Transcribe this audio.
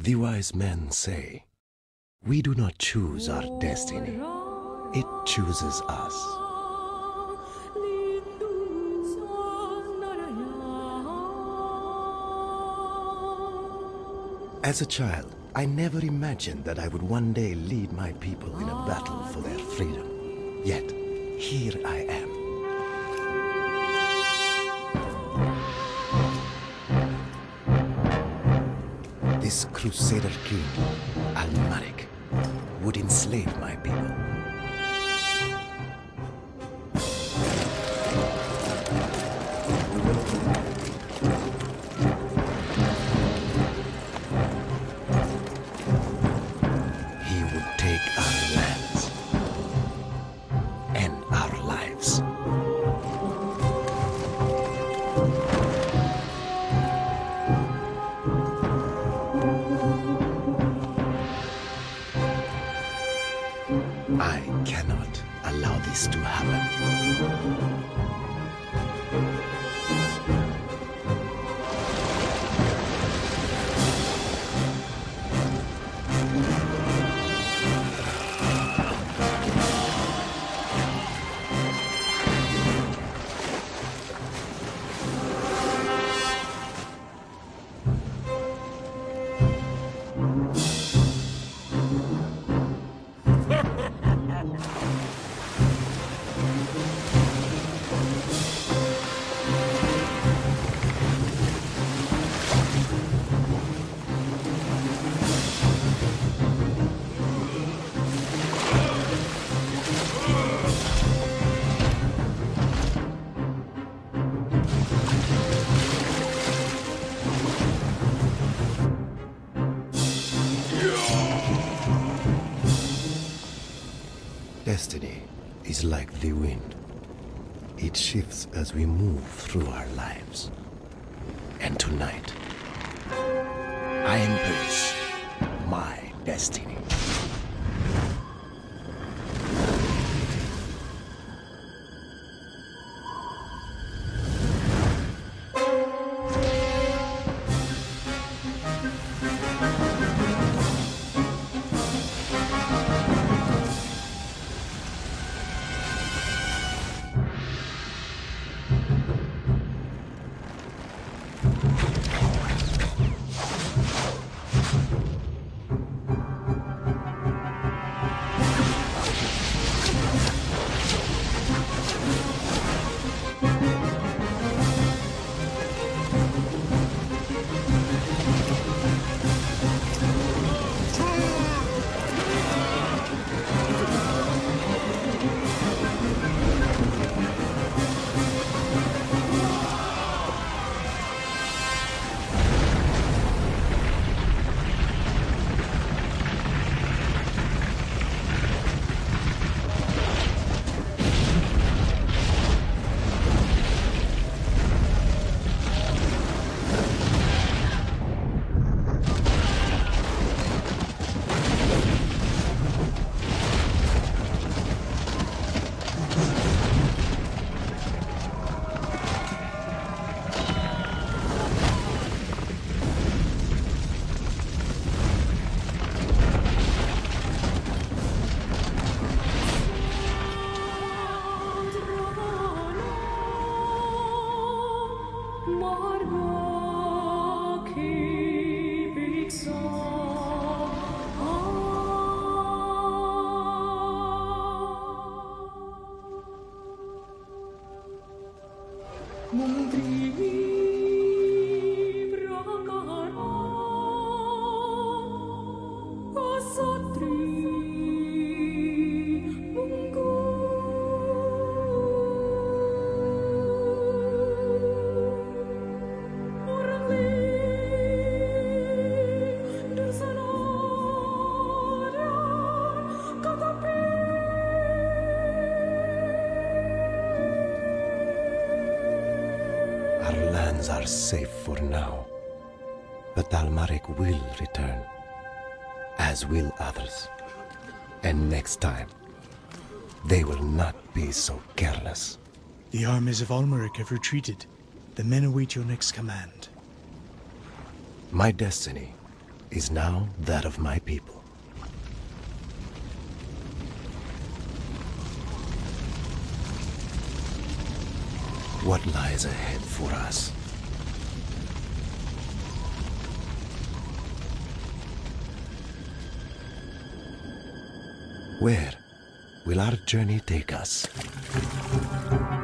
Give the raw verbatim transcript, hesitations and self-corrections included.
The wise men say, we do not choose our destiny, it chooses us. As a child, I never imagined that I would one day lead my people in a battle for their freedom. Yet, here I am. This Crusader king, Al-Malik, would enslave my people. He would take our lands and our lives. I cannot allow this to happen. Destiny is like the wind. It shifts as we move through our lives. And tonight, I embrace my destiny. Our lands are safe for now, but Al-Malik will return, as will others. And next time, they will not be so careless. The armies of Al-Malik have retreated. The men await your next command. My destiny is now that of my people. What lies ahead for us? Where will our journey take us?